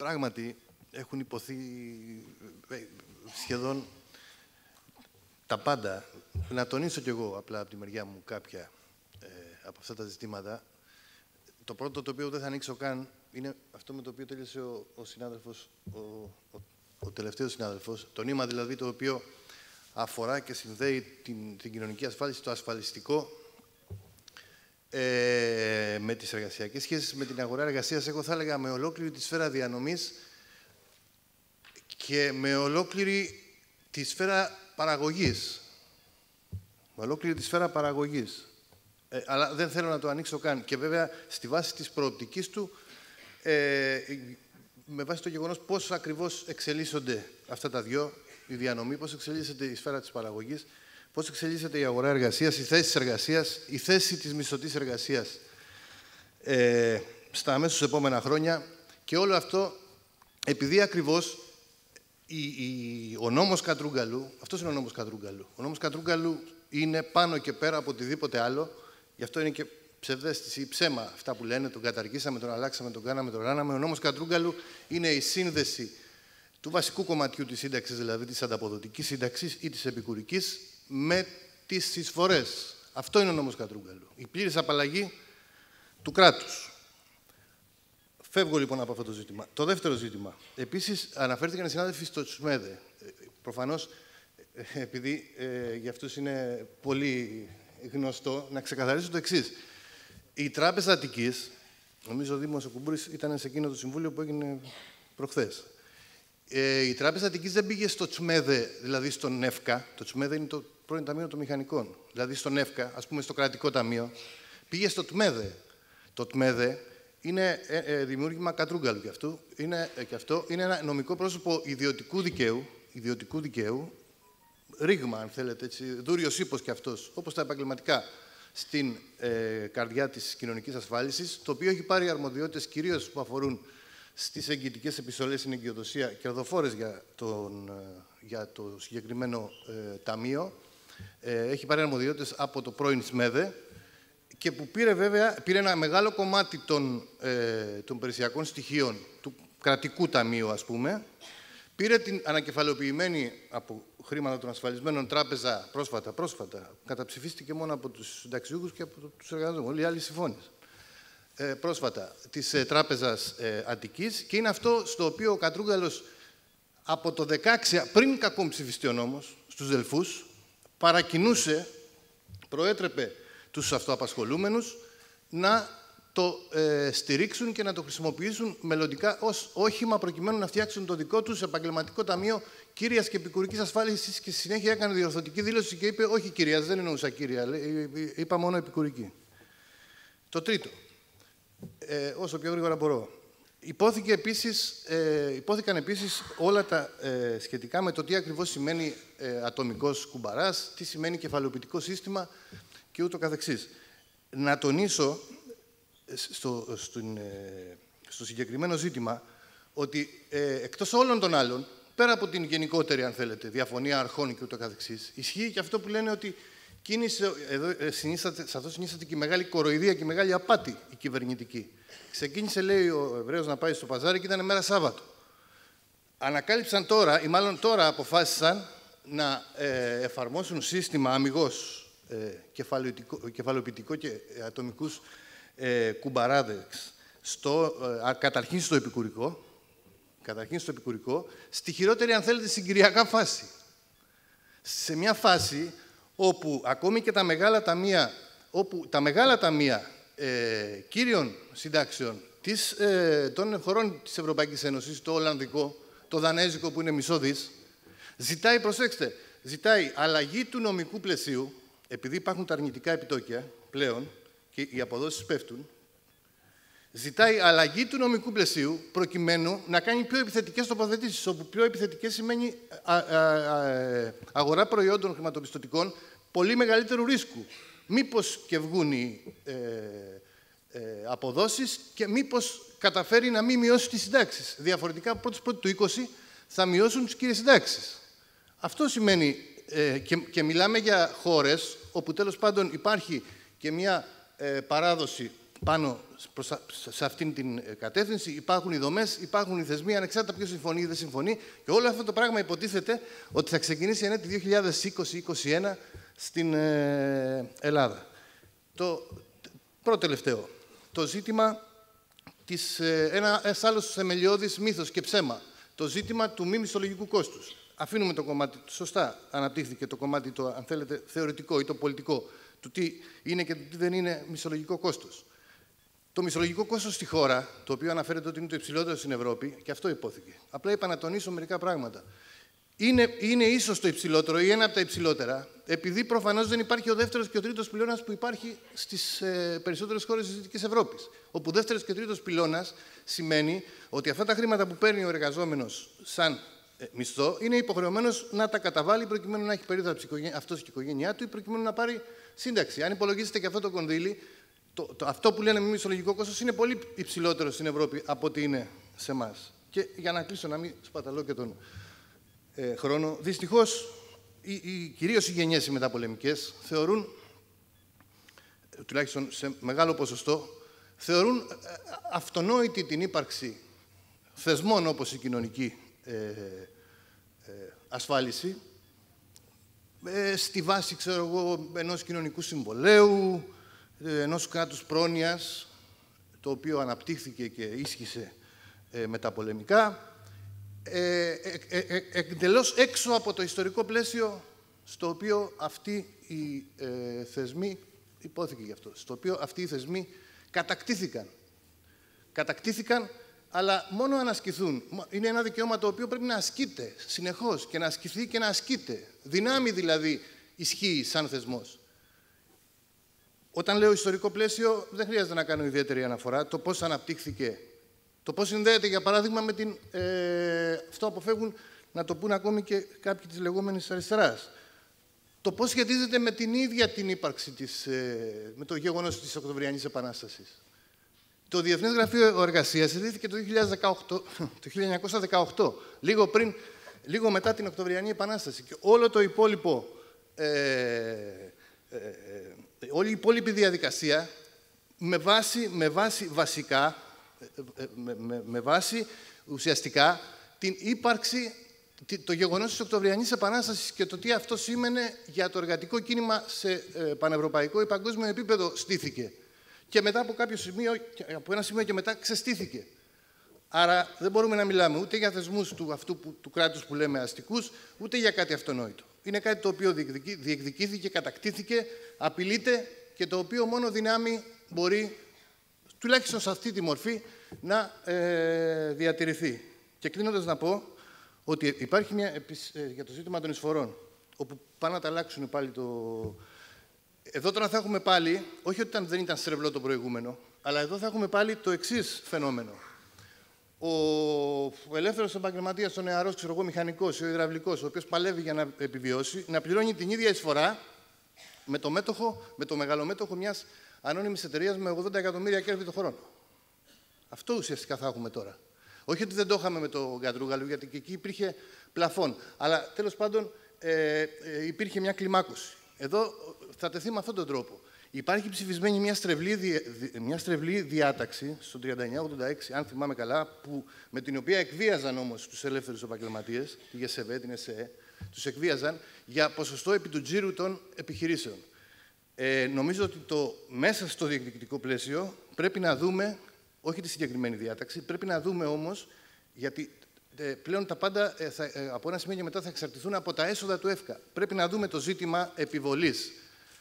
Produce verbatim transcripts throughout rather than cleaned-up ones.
πράγματι έχουν υποθεί σχεδόν τα πάντα. Να τονίσω κι εγώ απλά από τη μεριά μου κάποια ε, από αυτά τα ζητήματα. Το πρώτο το οποίο δεν θα ανοίξω καν είναι αυτό με το οποίο τέλειωσε ο, ο συνάδελφος, ο, ο, ο τελευταίος συνάδελφος. Το νήμα δηλαδή το οποίο αφορά και συνδέει την, την κοινωνική ασφάλιση, το ασφαλιστικό, ε, με τις εργασιακές σχέσεις, με την αγορά εργασίας, εγώ θα έλεγα με ολόκληρη τη σφαίρα διανομής και με ολόκληρη τη σφαίρα παραγωγής. Με ολόκληρη τη σφαίρα παραγωγής. Ε, αλλά δεν θέλω να το ανοίξω καν. Και βέβαια, στη βάση της προοπτικής του, ε, με βάση το γεγονός πώς ακριβώς εξελίσσονται αυτά τα δυο, η διανομή, πώς εξελίσσεται η σφαίρα της παραγωγής, πώς εξελίσσεται η αγορά εργασίας, η θέση της εργασίας, η θέση της μισθωτής εργασίας ε, στα αμέσως επόμενα χρόνια. Και όλο αυτό, επειδή ακριβώς η, η, ο νόμος Κατρούγκαλου, αυτός είναι ο νόμος Κατρούγκαλου. Ο νόμος Κατρούγκαλου είναι πάνω και πέρα από οτιδήποτε άλλο. Γι' αυτό είναι και ψευδαίσθηση ή ψέμα αυτά που λένε. Τον καταργήσαμε, τον αλλάξαμε, τον κάναμε, τον ράναμε. Ο νόμος Κατρούγκαλου είναι η σύνδεση του βασικού κομματιού της σύνταξης, δηλαδή της ανταποδοτικής σύνταξης ή της επικουρικής, με τις εισφορές. Αυτό είναι ο νόμος Κατρούγκαλου. Η πλήρης απαλλαγή του κράτους. Φεύγω λοιπόν από αυτό το ζήτημα. Το δεύτερο ζήτημα. Επίσης, αναφέρθηκαν οι συνάδελφοι στο ΤΣΜΕΔΕ. Προφανώς, επειδή ε, για αυτούς είναι πολύ γνωστό, να ξεκαθαρίσω το εξής. Η Τράπεζα Αττικής, νομίζω ο Δήμος ο Κουμπούρης ήταν σε εκείνο το συμβούλιο που έγινε προχθές. Ε, η Τράπεζα Αττικής δεν πήγε στο ΤΣΜΕΔΕ, δηλαδή στον ΝΕΦΚΑ. Το ΤΣΜΕΔΕ είναι το πρώην Ταμείο των Μηχανικών. Δηλαδή στον ΝΕΦΚΑ, ας πούμε στο κρατικό ταμείο. Πήγε στο ΤΜΕΔΕ. Το ΤΜΕΔΕ είναι ε, ε, δημιούργημα Κατρούγκαλου και αυτό. Είναι, ε, και αυτό είναι ένα νομικό πρόσωπο ιδιωτικού δικαίου, ιδιωτικού δικαίου, ρήγμα, αν θέλετε, έτσι, δούριος ύπος και αυτός, όπως τα επαγγελματικά, στην ε, καρδιά της κοινωνικής ασφάλισης, το οποίο έχει πάρει αρμοδιότητες κυρίως που αφορούν στις εγγυητικές επιστολές στην εγκυοδοσία, κερδοφόρες για, τον, για το συγκεκριμένο ε, ταμείο. Ε, έχει πάρει αρμοδιότητες από το πρώην ΤΣΜΕΔΕ και που πήρε βέβαια πήρε ένα μεγάλο κομμάτι των, ε, των περιουσιακών στοιχείων του κρατικού ταμείου, ας πούμε. Πήρε την ανακεφαλαιοποιημένη από χρήματα των ασφαλισμένων τράπεζα πρόσφατα, πρόσφατα, καταψηφίστηκε μόνο από τους συνταξιούχους και από τους εργαζόμενους. Όλοι οι άλλοι συμφώνησαν. Ε, πρόσφατα, της ε, Τράπεζας ε, Αττικής, και είναι αυτό στο οποίο ο Κατρούγκαλος από το δεκαέξι, πριν κακόν ψηφιστεί ο νόμος, στους Δελφούς, παρακινούσε, προέτρεπε τους αυτοαπασχολούμενους να το ε, στηρίξουν και να το χρησιμοποιήσουν μελλοντικά ως όχημα προκειμένου να φτιάξουν το δικό τους επαγγελματικό ταμείο κύριας και επικουρικής ασφάλισης, και στη συνέχεια έκανε διορθωτική δήλωση και είπε όχι κυρίας, δεν εννοούσα κύρια, είπα μόνο επικουρική. Το τρίτο, ε, όσο πιο γρήγορα μπορώ. Υπόθηκε επίσης, ε, υπόθηκαν επίσης όλα τα ε, σχετικά με το τι ακριβώς σημαίνει ε, ατομικός κουμπαράς, τι σημαίνει κεφαλαιοποιητικό σύστημα και ούτω καθεξής. Να τονίσω στο, στο, στο συγκεκριμένο ζήτημα ότι ε, εκτός όλων των άλλων, πέρα από την γενικότερη, αν θέλετε, διαφωνία αρχών και ούτω καθεξής, ισχύει και αυτό που λένε ότι κίνησε, εδώ, συνίσταται, σε αυτό συνίσταται και η μεγάλη κοροϊδία και η μεγάλη απάτη η κυβερνητική. Ξεκίνησε, λέει ο Εβραίος, να πάει στο παζάρι και ήταν μέρα Σάββατο. Ανακάλυψαν τώρα, ή μάλλον τώρα αποφάσισαν να ε, εφαρμόσουν σύστημα αμιγώς ε, κεφαλαιοποιητικό και ατομικούς ε, κουμπαράδες, στο, ε, καταρχήν στο επικουρικό, καταρχήν στο επικουρικό, στη χειρότερη, αν θέλετε, συγκυριακά φάση. Σε μια φάση όπου ακόμη και τα μεγάλα ταμεία, όπου τα μεγάλα ταμεία ε, κύριων συντάξεων της, ε, των χωρών της Ευρωπαϊκής Ένωσης, το Ολλανδικό, το Δανέζικο που είναι μισό δις, ζητάει, προσέξτε, ζητάει αλλαγή του νομικού πλαισίου, επειδή υπάρχουν τα αρνητικά επιτόκια πλέον και οι αποδόσεις πέφτουν, ζητάει αλλαγή του νομικού πλαισίου προκειμένου να κάνει πιο επιθετικές τοποθετήσεις, όπου πιο επιθετικές σημαίνει α, α, α, αγορά προϊόντων χρηματοπιστωτικών πολύ μεγαλύτερου ρίσκου. Μήπως και βγουν οι ε, ε, αποδόσεις και μήπως καταφέρει να μην μειώσει τις συντάξεις. Διαφορετικά, από πρώτη του είκοσι θα μειώσουν τις κύριες συντάξεις. Αυτό σημαίνει, ε, και, και μιλάμε για χώρες όπου τέλος πάντων υπάρχει και μια ε, παράδοση πάνω προς, σε αυτήν την κατεύθυνση. Υπάρχουν οι δομές, υπάρχουν οι θεσμοί, ανεξάρτητα ποιος συμφωνεί ή δεν συμφωνεί. Και όλο αυτό το πράγμα υποτίθεται ότι θα ξεκινήσει εν έτη δύο χιλιάδες είκοσι είκοσι ένα στην ε, Ελλάδα. Το πρώτο τελευταίο. Το ζήτημα της, ε, ένα, ένας άλλος θεμελιώδης μύθος και ψέμα. Το ζήτημα του μη μισθολογικού κόστους. Αφήνουμε το κομμάτι, σωστά αναπτύχθηκε το κομμάτι, το, αν θέλετε, θεωρητικό ή το πολιτικό, του τι είναι και του τι δεν είναι μισθολογικό κόστος. Το μισθολογικό κόστος στη χώρα, το οποίο αναφέρεται ότι είναι το υψηλότερο στην Ευρώπη, και αυτό υπόθηκε. Απλά είπα να τονίσω μερικά πράγματα. Είναι, είναι ίσως το υψηλότερο ή ένα από τα υψηλότερα, επειδή προφανώς δεν υπάρχει ο δεύτερος και ο τρίτος πυλώνας που υπάρχει στις ε, περισσότερες χώρες της Δυτικής Ευρώπης. Όπου ο δεύτερος και ο τρίτος πυλώνας σημαίνει ότι αυτά τα χρήματα που παίρνει ο εργαζόμενος σαν ε, μισθό είναι υποχρεωμένος να τα καταβάλει προκειμένου να έχει περίθαλψη αυτός και η οικογένειά του ή προκειμένου να πάρει σύνταξη. Αν υπολογίσετε και αυτό το κονδύλι, το, το, αυτό που λένε μη μισθολογικό κόστος είναι πολύ υψηλότερο στην Ευρώπη από ό,τι είναι σε εμάς. Και για να κλείσω, να μην σπαταλώ και τον ε, χρόνο, δυστυχώς, οι, οι, κυρίως οι γενιές οι μεταπολεμικές θεωρούν, τουλάχιστον σε μεγάλο ποσοστό, θεωρούν αυτονόητη την ύπαρξη θεσμών όπως η κοινωνική ε, ε, ασφάλιση, ε, στη βάση, ξέρω εγώ, ενός κοινωνικού συμβολέου, ε, ενός κράτους πρόνοιας, το οποίο αναπτύχθηκε και ίσχυσε ε, μεταπολεμικά, ε, ε, ε, ε, εντελώς έξω από το ιστορικό πλαίσιο στο οποίο αυτοί οι ε, θεσμοί, υπόθηκε γι' αυτό, στο οποίο αυτοί οι θεσμοί κατακτήθηκαν. Κατακτήθηκαν, αλλά μόνο αν ασκηθούν. Είναι ένα δικαίωμα το οποίο πρέπει να ασκείται συνεχώς και να ασκηθεί και να ασκείται. Δυνάμει δηλαδή ισχύει σαν θεσμός. Όταν λέω ιστορικό πλαίσιο, δεν χρειάζεται να κάνω ιδιαίτερη αναφορά. Το πώς αναπτύχθηκε, το πώς συνδέεται, για παράδειγμα, με την... Ε, αυτό αποφεύγουν να το πούν ακόμη και κάποιοι της λεγόμενης αριστεράς. Το πώς σχετίζεται με την ίδια την ύπαρξη της, ε, με το γεγονός της Οκτωβριανής Επανάστασης. Το Διεθνές Γραφείο Εργασίας ιδρύθηκε το, το χίλια εννιακόσια δεκαοκτώ, λίγο, πριν, λίγο μετά την Οκτωβριανή Επανάσταση. Και όλο το υπόλοιπο, ε, ε, ε, όλη η υπόλοιπη διαδικασία, με βάση, με βάση βασικά, ε, με, με, με βάση ουσιαστικά την ύπαρξη, το γεγονός της Οκτωβριανής Επανάστασης και το τι αυτό σήμαινε για το εργατικό κίνημα σε ε, πανευρωπαϊκό ή παγκόσμιο επίπεδο στήθηκε. Και μετά από κάποιο σημείο, από ένα σημείο και μετά ξεστήθηκε. Άρα δεν μπορούμε να μιλάμε ούτε για θεσμούς του, αυτού που, του κράτους που λέμε αστικούς, ούτε για κάτι αυτονόητο. Είναι κάτι το οποίο διεκδικεί, διεκδικήθηκε, κατακτήθηκε, απειλείται και το οποίο μόνο δυνάμει μπορεί, τουλάχιστον σε αυτή τη μορφή, να ε, διατηρηθεί. Και κλείνοντας να πω ότι υπάρχει μια, ε, για το ζήτημα των εισφορών, όπου πάνε να τα αλλάξουν πάλι το... Εδώ τώρα θα έχουμε πάλι, όχι ότι ήταν, δεν ήταν στρεβλό το προηγούμενο, αλλά εδώ θα έχουμε πάλι το εξής φαινόμενο. Ο, ο ελεύθερος επαγγελματίας, ο νεαρός, ξέρω εγώ, μηχανικός, ο υδραυλικός, ο οποίος παλεύει για να επιβιώσει, να πληρώνει την ίδια εισφορά με το, μέτοχο, με το μεγαλομέτοχο μιας ανώνυμης εταιρείας με ογδόντα εκατομμύρια κέρδη το χρόνο. Αυτό ουσιαστικά θα έχουμε τώρα. Όχι ότι δεν το είχαμε με το Γκαντρούγαλου, γιατί και εκεί υπήρχε πλαφόν. Αλλά τέλος πάντων ε, ε, υπήρχε μια κλιμάκωση. Εδώ θα τεθεί με αυτόν τον τρόπο. Υπάρχει ψηφισμένη μια στρεβλή, δι... μια στρεβλή διάταξη στο τριάντα εννιά ογδόντα έξι, αν θυμάμαι καλά, που... με την οποία εκβίαζαν όμως τους ελεύθερους επαγγελματίες, τη ΓΕΣΕΒΕ, την ΕΣΕΕ, τους εκβίαζαν για ποσοστό επί του τζίρου των επιχειρήσεων. Ε, νομίζω ότι το... μέσα στο διεκδικητικό πλαίσιο πρέπει να δούμε, όχι τη συγκεκριμένη διάταξη, πρέπει να δούμε όμως, γιατί ε, πλέον τα πάντα ε, θα, ε, από ένα σημείο και μετά θα εξαρτηθούν από τα έσοδα του ΕΦΚΑ. Πρέπει να δούμε το ζήτημα επιβολής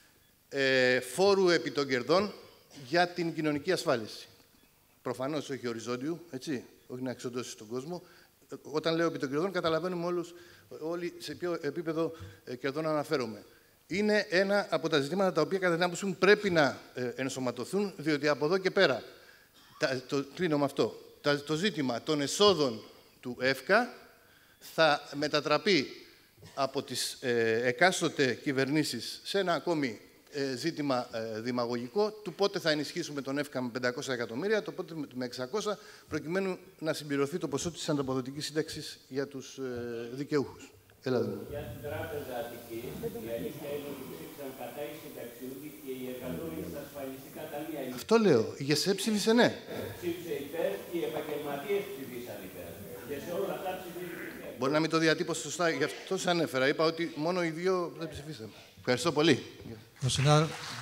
ε, φόρου επί των κερδών για την κοινωνική ασφάλιση. Προφανώς όχι οριζόντιου, έτσι, όχι να εξοντώσει τον κόσμο. Όταν λέω επί των κερδών, καταλαβαίνουμε όλους, όλοι σε ποιο επίπεδο ε, κερδών αναφέρομαι. Είναι ένα από τα ζητήματα τα οποία κατά την άποψή μου πρέπει να ε, ενσωματωθούν, διότι από εδώ και πέρα, τα, το κλείνω με αυτό, τα, το ζήτημα των εσόδων του ΕΦΚΑ θα μετατραπεί από τις ε, εκάστοτε κυβερνήσεις σε ένα ακόμη ε, ζήτημα ε, δημαγωγικό του πότε θα ενισχύσουμε τον ΕΦΚΑ με πεντακόσια εκατομμύρια, το πότε με εξακόσια, προκειμένου να συμπληρωθεί το ποσό της ανταποδοτικής σύνταξης για τους ε, δικαιούχους. Έλα, για την Τράπεζα Αττικής, η αλήθεια είναι ότι ψήφισαν κατά οι συνταξιούχοι και οι εργαζόμενοι στα ασφαλιστικά. ασφαλιστικά ταμεία. Αυτό λέω. Η ΓΕΣΕ ψήφισε ναι. Ψήφισε υπέρ και οι επαγγελματίες ψήφισαν υπέρ. Και σε όλα αυτά ψήφισαν υπέρ. Μπορεί να μην το διατύπωσα σωστά, γι' αυτό σας ανέφερα. Είπα ότι μόνο οι δύο δεν ψηφίσαμε. Ευχαριστώ πολύ. Ο συνάδελφος